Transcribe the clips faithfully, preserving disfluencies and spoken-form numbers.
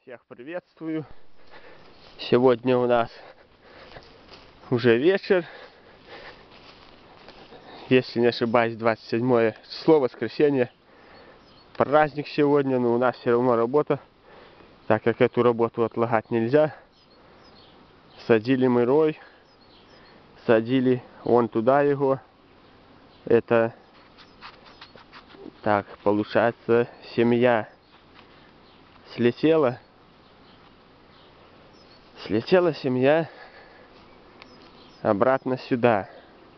Всех приветствую. Сегодня у нас уже вечер. Если не ошибаюсь, двадцать седьмое число, воскресенье. Праздник сегодня, но у нас все равно работа. Так как эту работу отлагать нельзя. Садили мы рой. Садили вон туда его. Это, так, получается, семья слетела. Слетела семья обратно сюда.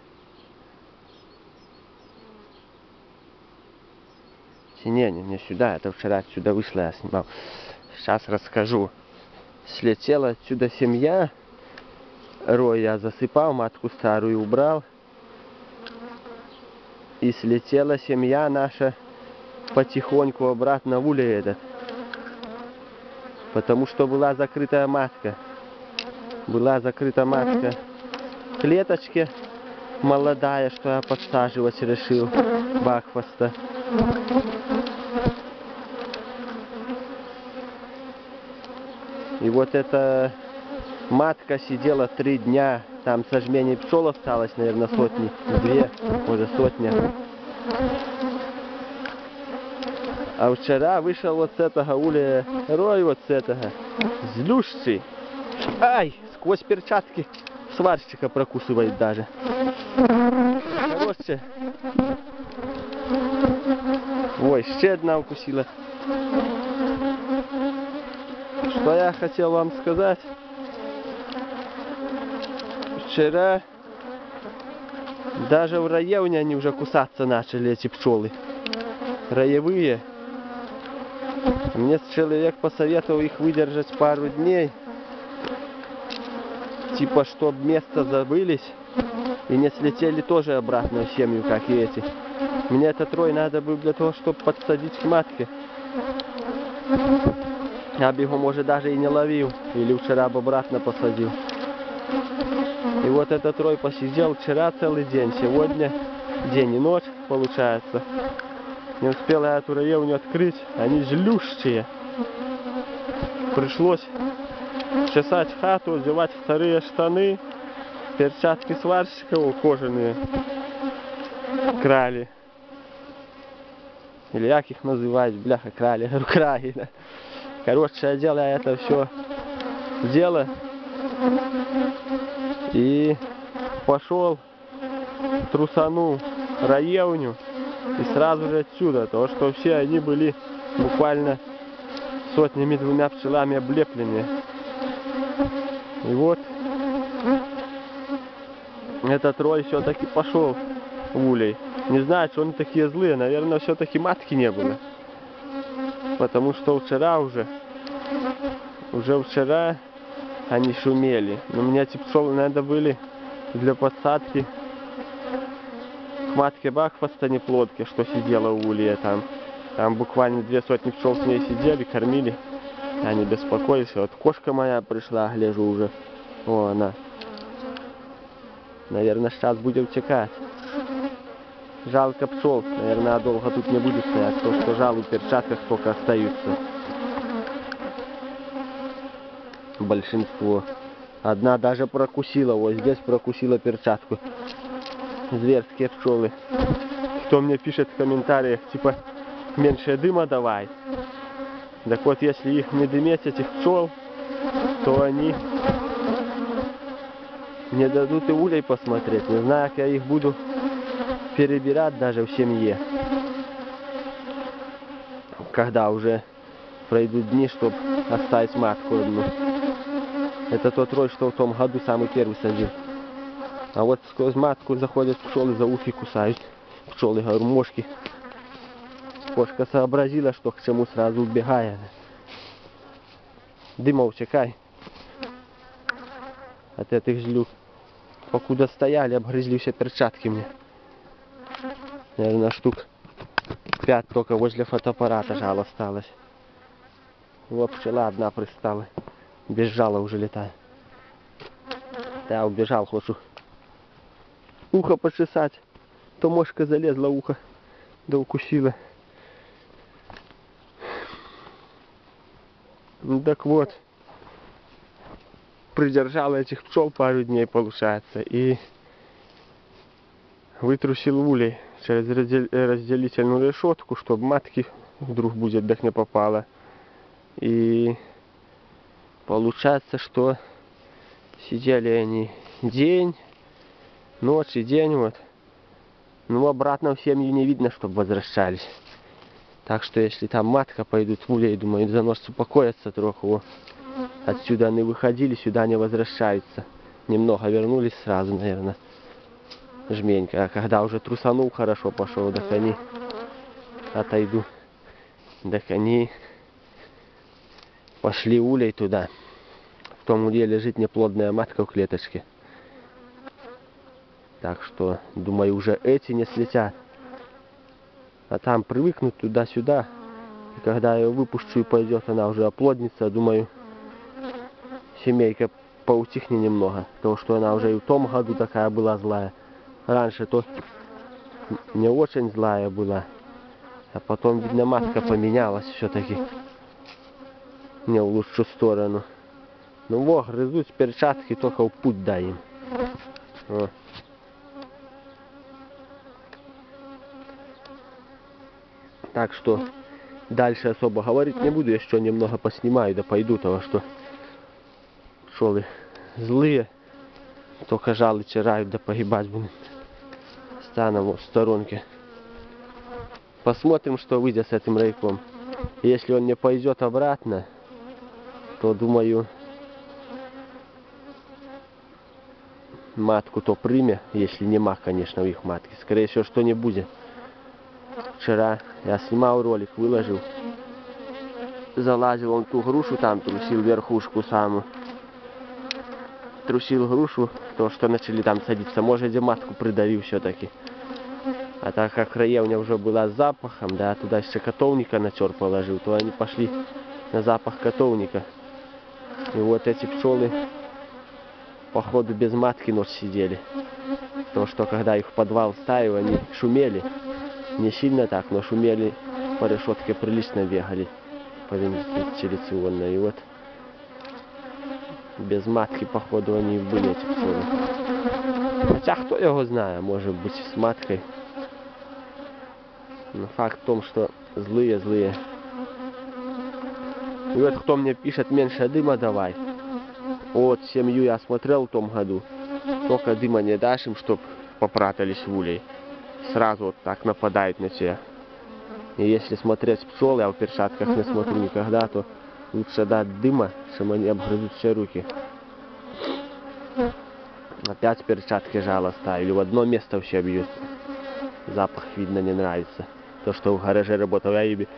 Не, не, не сюда, это вчера отсюда вышла, я снимал. Сейчас расскажу. Слетела отсюда семья. Рой я засыпал, матку старую убрал. И слетела семья наша потихоньку обратно в улей этот. Потому что была закрытая матка. Была закрыта матка в клеточке. Молодая, что я подсаживать решил. Бахвоста. И вот эта матка сидела три дня. Там сожмений пчел осталось, наверное, сотни. Две, может, сотня. А вчера вышел вот с этого улья рой, вот с этого. Злющий. Ай! Сквозь перчатки сварщика прокусывает даже. Короче. Ой, еще одна укусила. Что я хотел вам сказать? Вчера даже в районе они уже кусаться начали, эти пчелы. Роевые. Мне человек посоветовал их выдержать пару дней. Типа, чтоб место забылись и не слетели тоже обратно в семью, как и эти. Мне этот рой надо было для того, чтобы подсадить к матке. Я бы его, может, даже и не ловил. Или вчера бы обратно посадил. И вот этот рой посидел вчера целый день. Сегодня день и ночь, получается. Не успел я эту роевню открыть. Они злющие. Пришлось чесать хату, одевать вторые штаны. Перчатки сварщика, кожаные. Крали. Или как их называют, бляха, крали. Крали, да. Короче, я делаю это все дело. И пошел, трусанул роевню. И сразу же отсюда, то что все они были буквально сотнями двумя пчелами облеплены. И вот этот рой все-таки пошел в улей. Не знаю, что они такие злые, наверное, все-таки матки не было. Потому что вчера уже, уже вчера они шумели. Но мне эти пчелы надо были для подсадки к матке Бахвоста неплодке, что сидела в улье там. Там буквально две сотни пчел с ней сидели, кормили. Они беспокоились. Вот кошка моя пришла, гляжу уже. О, она. Наверное, сейчас будет утекать. Жалко пчел. Наверное, долго тут не будет стоять. То, что жал в перчатках только остаются. Большинство. Одна даже прокусила. Вот здесь прокусила перчатку. Зверские пчелы. Кто мне пишет в комментариях, типа, меньше дыма давай. Так вот, если их не дыметь, этих пчел, то они не дадут и улей посмотреть. Не знаю, как я их буду перебирать даже в семье. Когда уже пройдут дни, чтобы оставить матку одну. Это тот рой, что в том году самый первый садил. А вот сквозь матку заходят пчелы, за ухи кусают. Пчелы, говорю, мошки. Кошка сообразила, что к чему, сразу убегает. Дыма, утекай. От этих злюк. Покуда стояли, обгрызли все перчатки мне. Наверное, штук пять только возле фотоаппарата жало осталось. Вот пчела одна пристала. Без жала уже летает. Да, убежал, хочу ухо почесать. То мошка залезла в ухо, да укусила. Ну так вот, придержал этих пчел пару дней, получается, и вытрусил улей через разделительную решетку, чтобы матки вдруг будет так не попало. И получается, что сидели они день, ночь и день вот. Ну, обратно в семью не видно, чтобы возвращались. Так что, если там матка пойдут в улей, думаю, занос успокоятся троху. Отсюда они выходили, сюда не возвращаются. Немного вернулись сразу, наверное. Жменька. А когда уже трусанул хорошо пошел, так они отойду. Так они пошли улей туда. В том улье лежит неплодная матка в клеточке. Так что, думаю, уже эти не слетят. А там привыкнут туда-сюда. И когда я ее выпущу и пойдет, она уже оплоднится, думаю, семейка поутихнет немного. Потому что она уже и в том году такая была злая. Раньше то не очень злая была. А потом, видно, матка поменялась все-таки. Не в лучшую сторону. Ну во, грызут перчатки, только в путь дай им. О. Так что дальше особо говорить не буду, еще немного поснимаю, да пойду, того что пчелы злые, только жалы чирают, да погибать будут. Стану в сторонке. Посмотрим, что выйдет с этим райком. Если он не пойдет обратно, то думаю, матку то примет, если нема, конечно, в их матке. Скорее всего, что не будет. Вчера я снимал ролик, выложил. Залазил он ту грушу, там трусил верхушку саму. Трусил грушу, то что начали там садиться. Может, где матку придавил все-таки. А так как краевня уже была с запахом, да, туда еще котовника на чер положил, то они пошли на запах котовника. И вот эти пчелы, походу, без матки ночь сидели. То, что когда их в подвал ставил, они шумели. Не сильно так, но шумели, по решетке прилично бегали. По вентиляционной. И вот без матки, походу, они и были, эти пчелы. Хотя, кто его знает, может быть, с маткой. Но факт в том, что злые-злые. И вот кто мне пишет, меньше дыма давай. Вот семью я смотрел в том году. Только дыма не дашь им, чтоб попрятались в улей. Сразу вот так нападают на тебя. И если смотреть пчелы, я в перчатках не смотрю никогда, то лучше дать дыма, чем они обгрызут все руки. Опять перчатки жало ставили, в одно место все бьют. Запах, видно, не нравится. То, что в гараже работал я ими.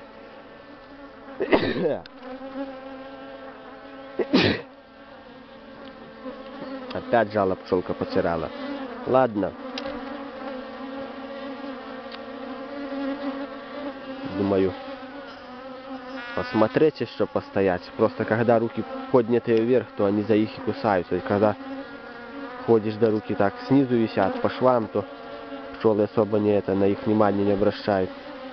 Опять жало пчелка потирала. Ладно. Думаю, посмотреть еще постоять. Просто когда руки поднятые вверх, то они за их и кусаются. И когда ходишь, да руки так снизу висят по швам, то пчелы особо не это, на их внимание не обращают.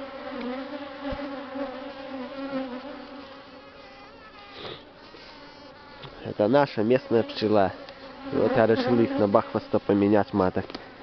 Это наша местная пчела. И вот я решил их на бахвоста поменять маток.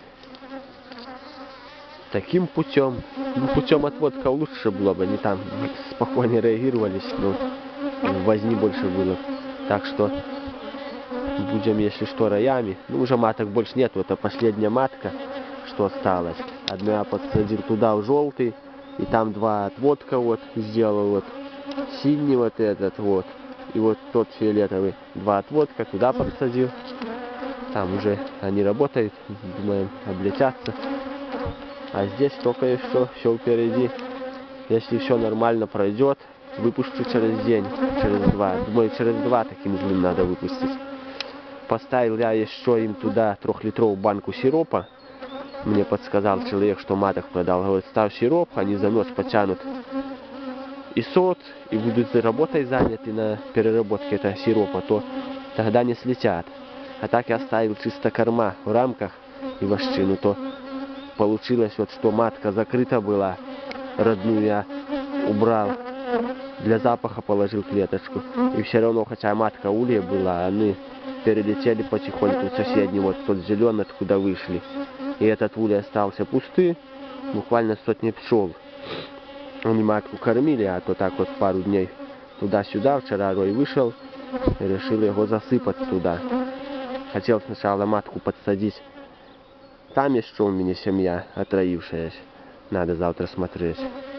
Таким путем, ну, путем отводка лучше было бы, они там спокойнее реагировались, но возни больше было. Так что будем, если что, роями. Ну, уже маток больше нет, это последняя матка, что осталось. Одну я подсадил туда в желтый, и там два отводка вот сделал, вот синий вот этот вот, и вот тот фиолетовый. Два отводка туда подсадил. Там уже они работают, думаем, облетятся. А здесь только еще все впереди. Если все нормально пройдет, выпущу через день, через два. Думаю, через два таким злым надо выпустить. Поставил я еще им туда трехлитровую банку сиропа. Мне подсказал человек, что маток продал. Говорит, ставь сироп, они за ночь потянут и сот, и будут работой заняты на переработке этого сиропа, то тогда не слетят. А так я ставил чисто корма в рамках и вощину, то получилось вот, что матка закрыта была, родную я убрал Для запаха положил клеточку. И все равно, хотя матка улья была, они перелетели потихоньку в соседний, вот тот зеленый, откуда вышли. И этот улей остался пустый, буквально сотни пчел. Они матку кормили, а то так вот пару дней туда-сюда. Вчера Рой вышел и решил его засыпать туда. Хотел сначала матку подсадить. Там еще у меня семья отроившаяся. Надо завтра смотреть.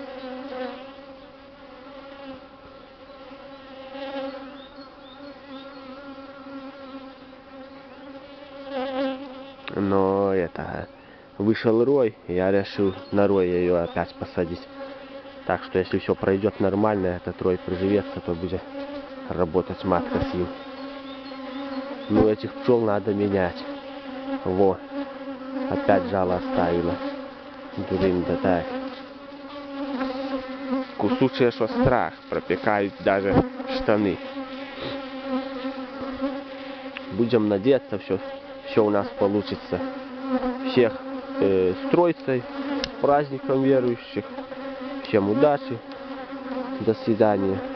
Но это... Вышел Рой, и я решил на Роя ее опять посадить. Так что если все пройдет нормально, этот Рой приживется, то будет работать матка с ним. Ну этих пчел надо менять. Во. Опять жало оставила. Дурень, да так. Кусучие, что страх. Пропекают даже штаны. Будем надеяться, все, все у нас получится. Всех э, с Троицей, с праздником верующих. Всем удачи. До свидания.